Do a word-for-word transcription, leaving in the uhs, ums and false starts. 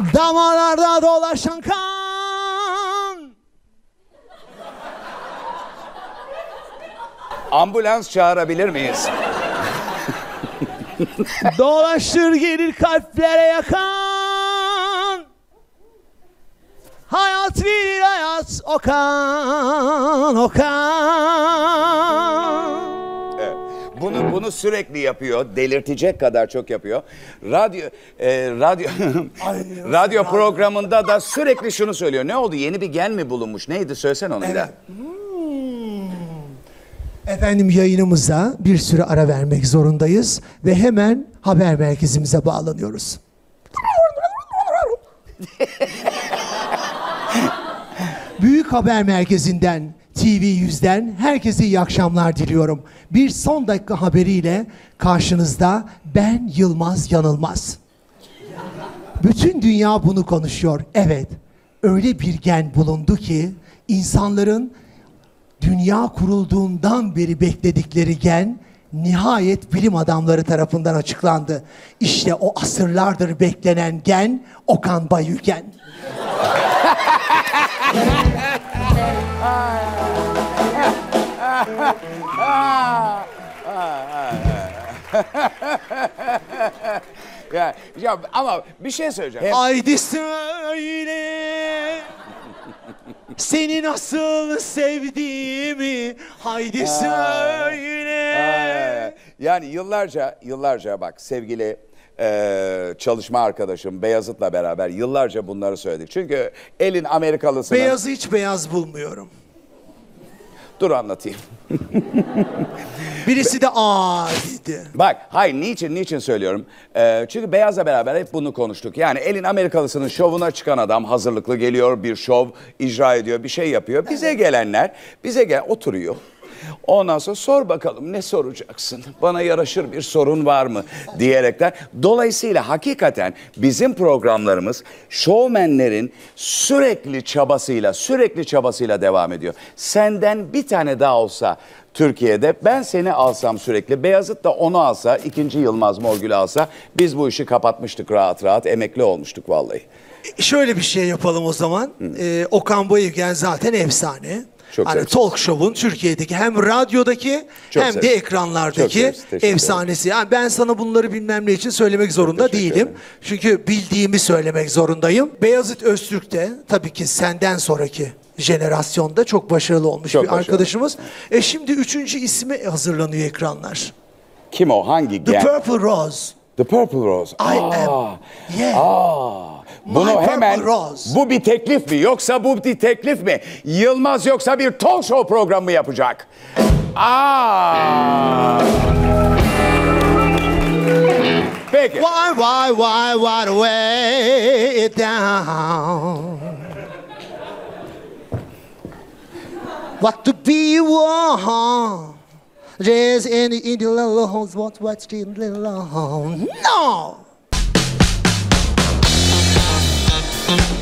Damarlarda dolaşan kan. Ambulans çağırabilir miyiz? Dolaşır gelir kalplere yakan. Hayat bir hayat Okan, Okan. Evet. Bunu bunu sürekli yapıyor, delirtecek kadar çok yapıyor. Radyo e, radyo radyo programında da sürekli şunu söylüyor. Ne oldu? Yeni bir gen mi bulunmuş? Neydi? Söylesene onu bir daha. Hmm. Efendim yayınımıza bir süre ara vermek zorundayız ve hemen haber merkezimize bağlanıyoruz. Büyük Haber Merkezi'nden, T V yüzden herkese iyi akşamlar diliyorum. Bir son dakika haberiyle karşınızda ben Yılmaz Yanılmaz. Bütün dünya bunu konuşuyor. Evet, öyle bir gen bulundu ki insanların dünya kurulduğundan beri bekledikleri gen nihayet bilim adamları tarafından açıklandı. İşte o asırlardır beklenen gen Okan Bayülgen. ya, ya ama bir şey söyleyeceğim. Haydi söyle seni nasıl sevdiğimi, haydi söyle. Yani yıllarca yıllarca bak sevgili e, çalışma arkadaşım Beyazıt'la beraber yıllarca bunları söyledik. Çünkü elin Amerikalısının... Beyazı hiç beyaz bulmuyorum. Dur anlatayım. Birisi de aa dedi. Bak hayır niçin niçin söylüyorum. Ee, çünkü Beyaz'la beraber hep bunu konuştuk. Yani elin Amerikalısının şovuna çıkan adam hazırlıklı geliyor, bir şov icra ediyor, bir şey yapıyor. Bize gelenler bize gel oturuyor. Ondan sonra sor bakalım ne soracaksın? Bana yaraşır bir sorun var mı? Diyerekten. Dolayısıyla hakikaten bizim programlarımız şovmenlerin sürekli çabasıyla, sürekli çabasıyla devam ediyor. Senden bir tane daha olsa Türkiye'de ben seni alsam sürekli, Beyazıt da onu alsa, ikinci Yılmaz Morgül'ü alsa biz bu işi kapatmıştık rahat rahat, emekli olmuştuk vallahi. Şöyle bir şey yapalım o zaman. Ee, Okan Bayülgen zaten efsane. Çok hani severiz. talk show'un Türkiye'deki hem radyodaki Çok hem severiz. de ekranlardaki Çok severiz. efsanesi. Yani ben sana bunları bilmem ne için söylemek zorunda değilim. ederim. Çünkü bildiğimi söylemek zorundayım. Beyazıt Öztürk de tabii ki senden sonraki jenerasyonda çok başarılı olmuş Çok bir başarılı. arkadaşımız. E şimdi üçüncü ismi hazırlanıyor ekranlar. Kim o? Hangi The gen? Purple Rose. The Purple Rose. I am. Yeah. Aa, bunu My hemen, Purple Rose. bu bir teklif mi yoksa bu bir teklif mi? Yılmaz yoksa bir talk show programı mı yapacak? Aa. Peki. Why, why, why, why, way it down? What to be one? Just in the in the little homes, what what's the little home? No.